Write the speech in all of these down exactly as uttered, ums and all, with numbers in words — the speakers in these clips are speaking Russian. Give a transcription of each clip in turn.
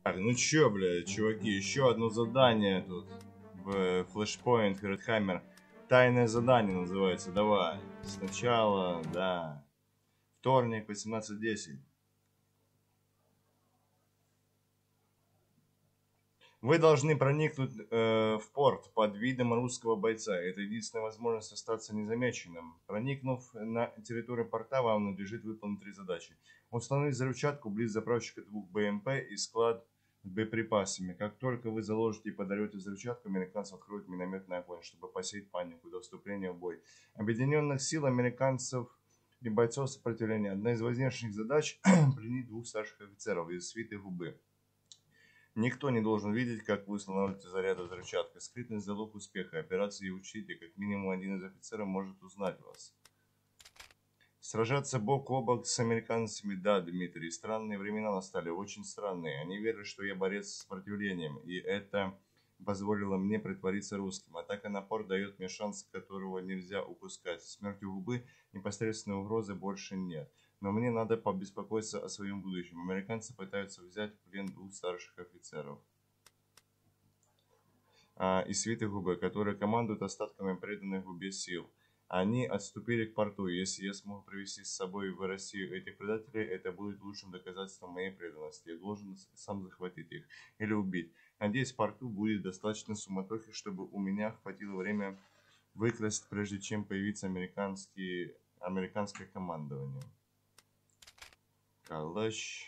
Так, ну чё, блядь, чуваки, еще одно задание тут в Flashpoint Redhammer. Тайное задание называется, давай. Сначала, да. Вторник, восемнадцать десять. Вы должны проникнуть э, в порт под видом русского бойца. Это единственная возможность остаться незамеченным. Проникнув на территорию порта, вам надлежит выполнить три задачи. Установить взрывчатку близ заправщика двух БМП и склад с боеприпасами. Как только вы заложите и подарете взрывчатку, американцы откроют минометный огонь, чтобы посеять панику до вступления в бой. Объединенных сил американцев и бойцов сопротивления. Одна из важнейших задач – пленить двух старших офицеров из свиты Губы. Никто не должен видеть, как вы устанавливаете заряды взрывчаткой. Скрытность – залог успеха операции, и учите, как минимум один из офицеров может узнать вас. Сражаться бок о бок с американцами, да, Дмитрий, странные времена настали, очень странные. Они верят, что я борец с сопротивлением, и это позволило мне притвориться русским. Атака на порт дает мне шанс, которого нельзя упускать. Смертью Губы непосредственной угрозы больше нет. Но мне надо побеспокоиться о своем будущем. Американцы пытаются взять в плен двух старших офицеров а, из свиты Губы, которые командуют остатками преданных Губе сил. Они отступили к порту. Если я смогу привести с собой в Россию этих предателей, это будет лучшим доказательством моей преданности. Я должен сам захватить их или убить. Надеюсь, в порту будет достаточно суматохи, чтобы у меня хватило время выкрасть, прежде чем появится американские, американское командование. Калаш.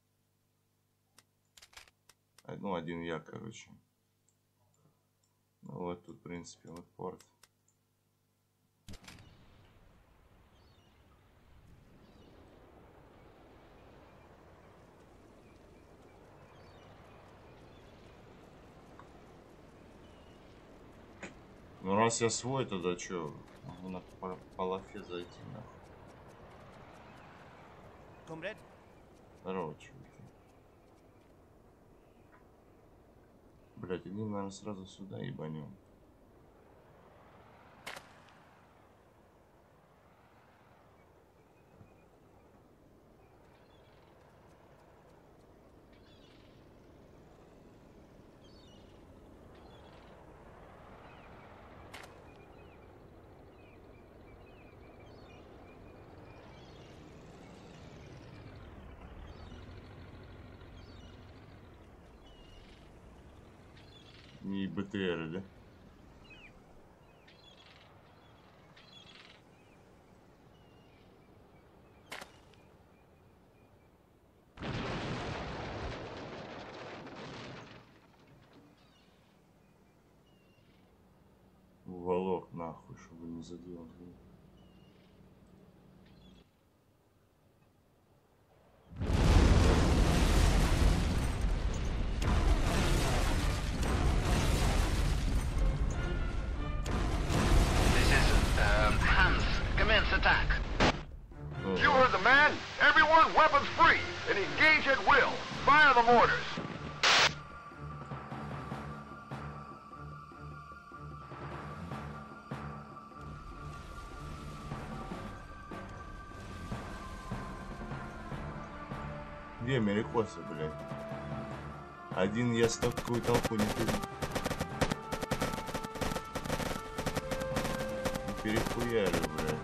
Ну, один я, короче. Ну, вот тут, в принципе, вот порт. Ну, раз я свой, тогда чё? Могу на палафе зайти, нахуй. Комрад? Здорово, чуваки. Блять, иди, наверное, сразу сюда ебанем. Не БТР, да? Волок нахуй, чтобы не задел. Attack. You heard the man. Everyone, weapons free, and engage at will. Fire the mortars. Где америкосы, блядь? Один я с такую толпу не перехуярю, блядь.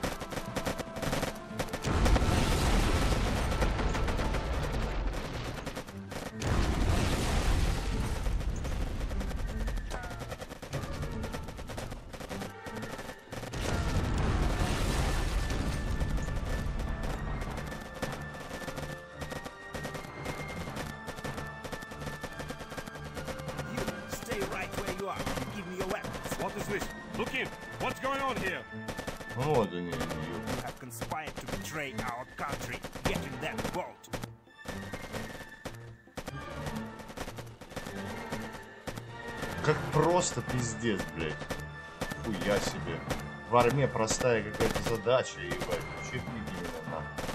Вот они, они. Как просто пиздец, блядь. Хуя себе. В армии простая какая-то задача, ебать. Чуть не меня нахуй.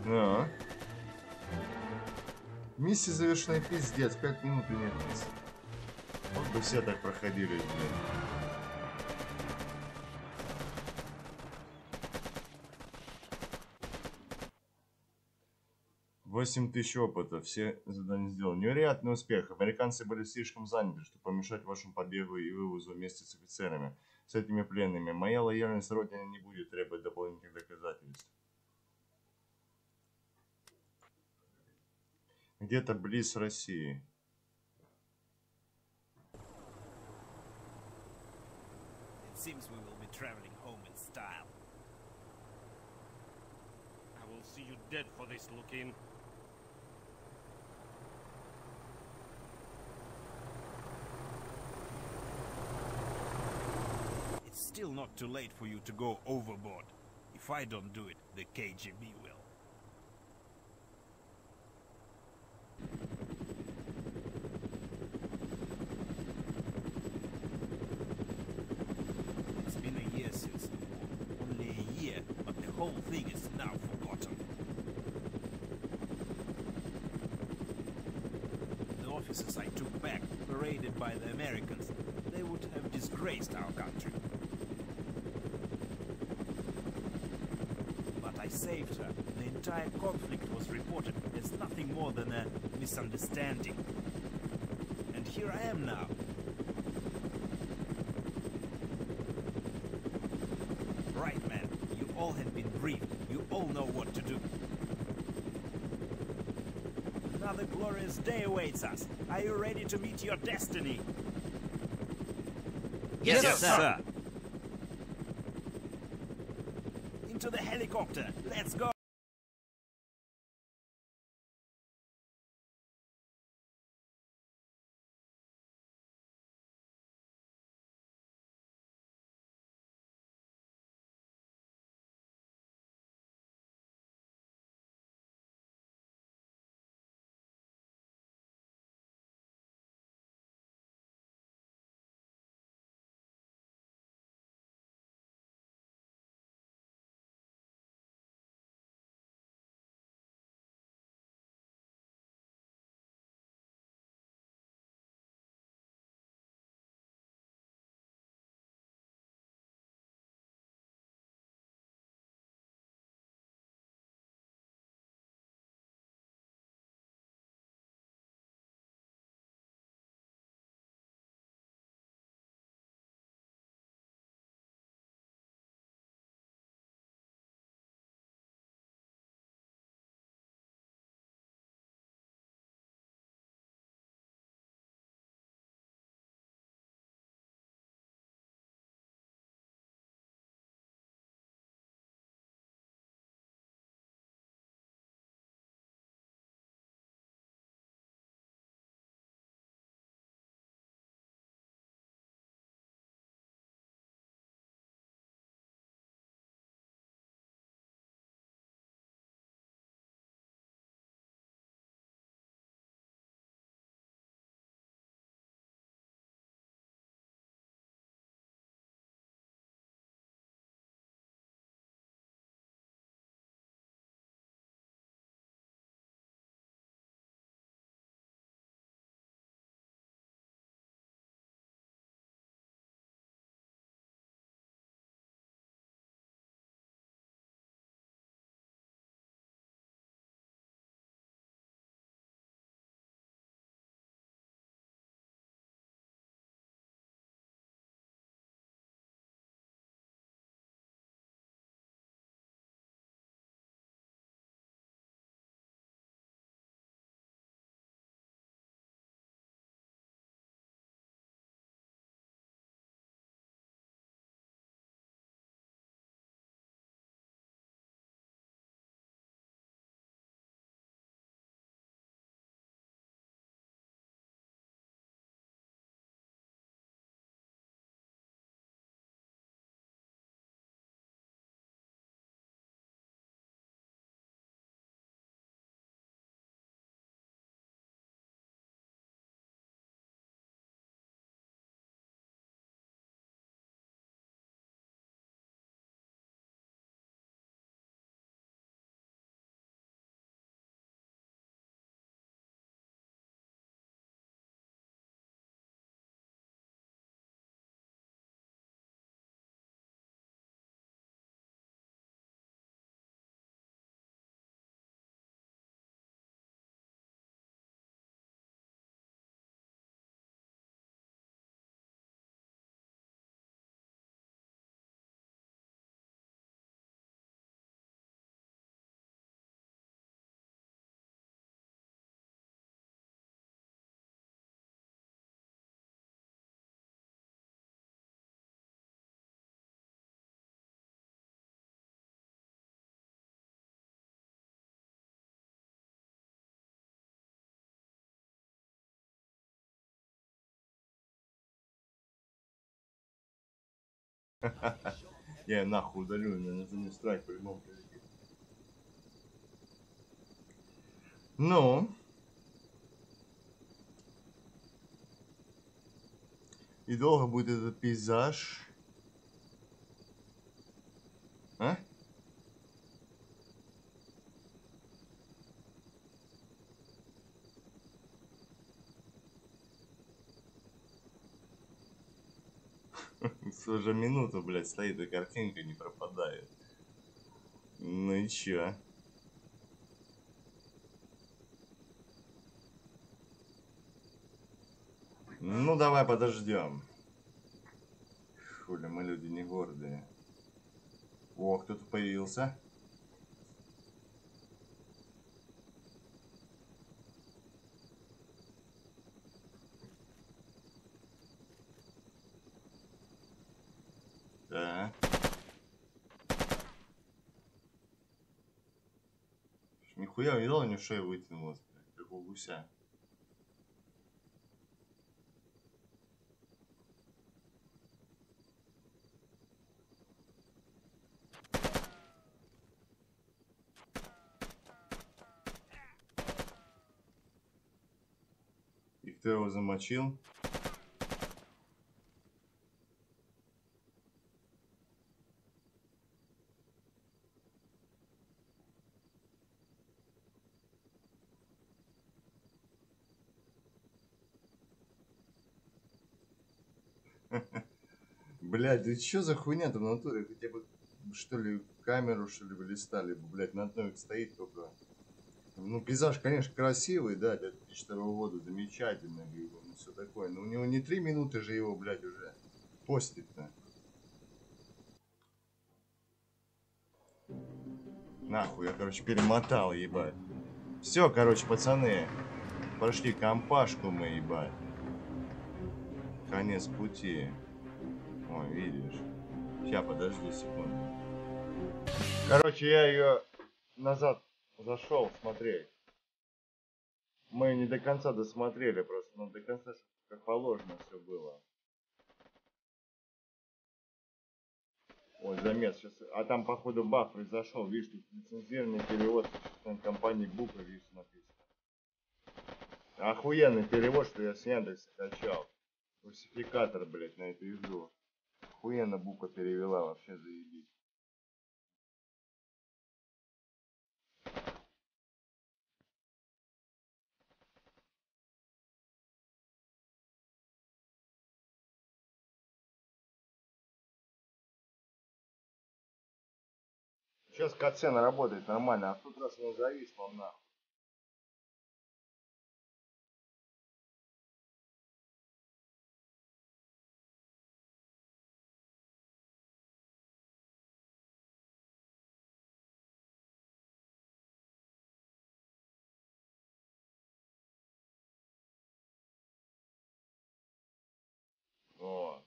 А. Миссия завершена, пиздец, пять минут и нет миссии. Вот бы все так проходили, блин. восемь тысяч опыта, все задания сделаны. Невероятный успех. Американцы были слишком заняты, чтобы помешать вашему побегу и вывозу вместе с офицерами, с этими пленными. Моя лояльность родине не будет требовать дополнительных доказательств. Где-то близ России. Seems we will be traveling home in style. I will see you dead for this, Lukin. It's still not too late for you to go overboard. If I don't do it, the K G B will. It's been a year since the war. Only a year, but the whole thing is now forgotten. The officers I took back, paraded by the Americans, they would have disgraced our country. But I saved her. The entire conflict was reported as nothing more than a misunderstanding. And here I am now. Right, man. You all have been briefed. You all know what to do. Another glorious day awaits us. Are you ready to meet your destiny? Yes, yes, sir. sir. Into the helicopter. Let's go. Я нахуй удалю, наверное, это не страйк по-любому. Ну. И долго будет этот пейзаж. А? Уже минуту, блядь, стоит, и картинка не пропадает. Ну и чё? Ну давай подождем. Хули, мы люди не гордые. О, кто-то появился. Да. Нихуя видал, у него шея вытянулась, как у гуся. И кто его замочил? Блядь, да что за хуйня-то в натуре? Хотя бы, что ли, камеру, что ли, листали бы, блядь, на одной стоит только. Ну, пейзаж, конечно, красивый, да, для две тысячи второго года, замечательно, ну, все такое. Но у него не три минуты же его, блядь, уже постить-то. Нахуй, я, короче, перемотал, ебать. Все, короче, пацаны, прошли компашку мы, ебать. Конец пути. Ой, видишь. Сейчас, подожди секунду. Короче, я ее назад зашел смотреть. Мы не до конца досмотрели просто, но до конца как положено все было. Ой, замес сейчас. А там, походу, баг произошел. Видишь, тут лицензированный перевод компании Бука, видишь, написано. Охуенный перевод, что я с Яндекса качал. Классификатор, блядь, на эту игру. Охуенно Бука перевела, вообще заебись. Сейчас катсцена работает нормально, а в тот раз она зависла нахуй. Вот.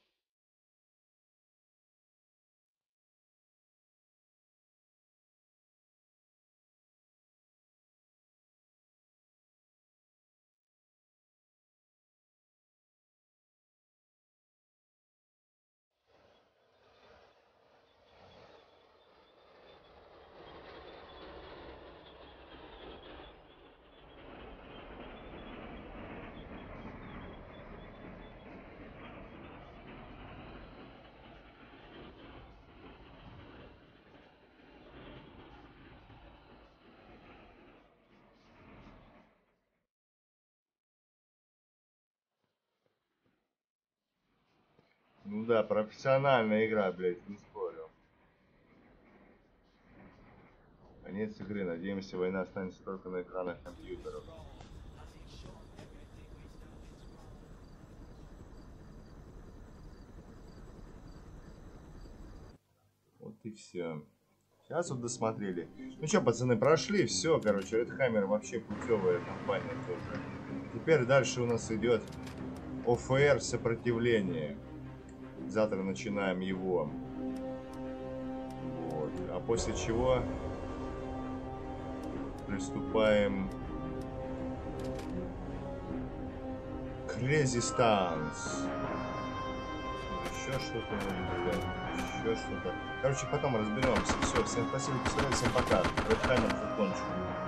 Ну да, профессиональная игра, блядь, не спорю. Конец игры. Надеемся, война останется только на экранах компьютеров. Вот и все. Сейчас вот досмотрели. Ну что, пацаны, прошли, все, короче, Red Hammer вообще путевая компания тоже. Теперь дальше у нас идет о эф эр сопротивление. Завтра начинаем его. Вот. А после чего приступаем к Resistance. еще что-то, ребят, еще что-то. Короче, потом разберемся. Все, всем спасибо, всем пока. Red Hammer закончил.